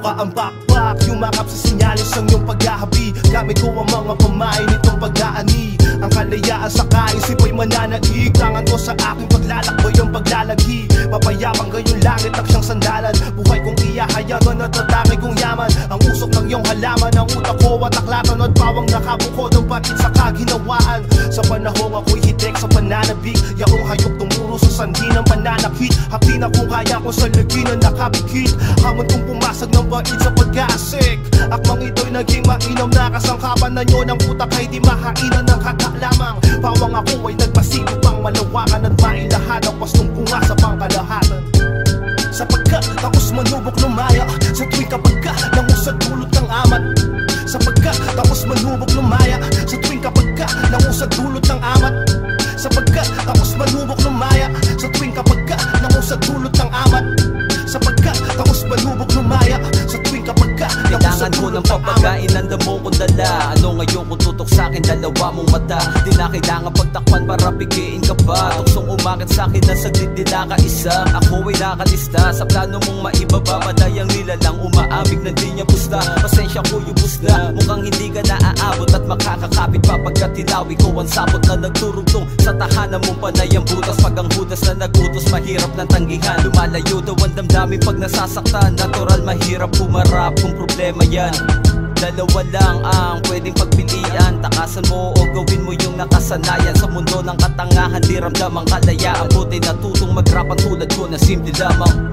pa ang backpack, yumakap sa sinyalis ang iyong paghahabi. Gamit ko ang mga pamain nitong pag-aani. Ang kalayaan sa kaisip ay mananaig. Tangan ko sa aking paglalakbay ang paglalagi. Mapayapang gayong langit ang siyang sandalan. Buhay kong iyahayagan at tatangay kong yaman. Ang usok ng iyong halaman, ang utak ko at aklatan at pawang nakabukod ang patit sa kaginawaan. Sa panahong ako'y hitik sa pananabik, yaong hayok tumuro sa sanhi ng pananakit. Hapdi na kung kaya ko sa lagi na nakabikit. Hamon kong pumasag ng bait sa pag-aasik. Akmang ito'y naging mainam na kasangkapan na nyo ng utak ay di mahainan ng kata lamang. Pawang ako ay nagpasigo pang malawakan at mailahat ang pastong bunga sa pangkalahatan. Sapagkat takos manubok lumaya sa tuwing kapagka nangusad dulot ng amat. Sapagkat takos manubok lumaya sa tuwing kapagka nangusad dulot ng amat. Sapagkat takos manubok lumaya sa tuwing kapagka nangusad dulot ng amat. Sapagkat takos manubok lumaya sa tuwing kapagka kailangan ko ng papagain ng damo kong dala. Ano ngayon kung tutok sa'kin dalawa mong mata? Di na kailangan pagtakpan para pigiin ka pa. Tuksong umakit sa'kin na saglit di na kaisa. Ako ay nakalista sa plano mong maibaba. Madayang nilalang umaamig na di niya busta. Pasensya ko yubos na, mukhang hindi ka naaabot at makakakapit pa pagkat tinawi ko ang sapot na nagturugtong sa tahanan mong panay ang butas. Pag ang hudas na nagutos mahirap ng tanggihan. Lumalayo daw ang damdamin pag nasasaktan. Natural mahirap pumarap kung problema yan. Dalawa lang ang pwedeng pagpilian. Takasan mo o gawin mo yung nakasanayan. Sa mundo ng katangahan di ramdam ang kalayaan. Buti natutong mag-rap ang tulad ko na simple lamang.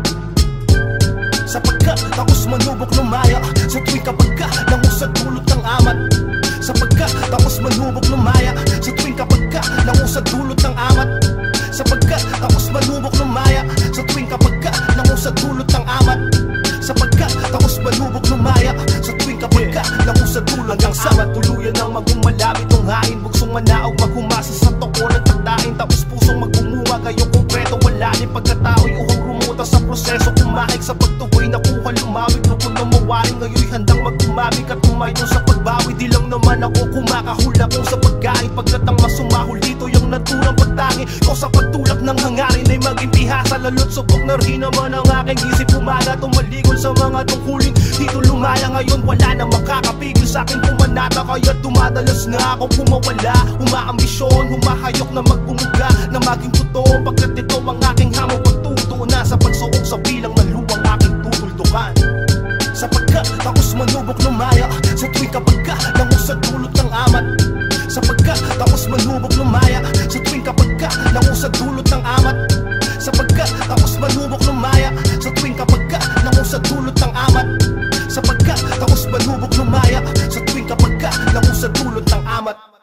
Sapagkat takos manubok lumaya sa tuwing kapagka nangusad dulot ng amat. Sapagkat takos manubok lumaya sa tuwing kapagka nangusad dulot ng amat. Sapagkat takos manubok lumaya sa tuwing kapagka nangusad dulot ng amat. Sapagkat takos manubok lumaya sa tuwing kapagka nangusad dulot ng amat. Tuluyan ng magumalapit ng hain, buksong manaog maghumasa sa toko ng takdain. Tapos pusong magbumuha ngayong konkreto wala ni pagkatao'y uhong rumuta sa proseso. Kumaik sa pagtukoy nakuha lumawig. Lupon na mawaring ngayoy handang magkumamig at tumayo sa pagbawi. Di lang naman ako kumakahula kung sa pagkain. Pagkatang masumahol dito yung naturang pagtangi ko sa pagtulak ng hangarin ay maging pihasa. Lalo't subok na rin naman ang aking isip. Umaga tumaligol sa mga tungkulin dito lumaya. Ngayon wala na makakapigil sa akin pumanata. Kaya dumadalas na ako pumawala. Umaambisyon, humahayok na magbumuga na maging totoo. Pagkat ito ang aking hamong pagtuto na sa pagsuok sa bilang na luwang aking tutuldukan. Sapagkat takos manubok lumaya sa tuwing kapagka nangusad dulot ng amat. Sapagkat takos manubok lumaya sa tuwing kapagka nangusad dulot ng amat. Sapagkat takos manubok lumaya sa tuwing kapagka nangusad dulot ng amat. Sapagkat takos manubok lumaya sa tuwing kapagka nangusad dulot ng amat.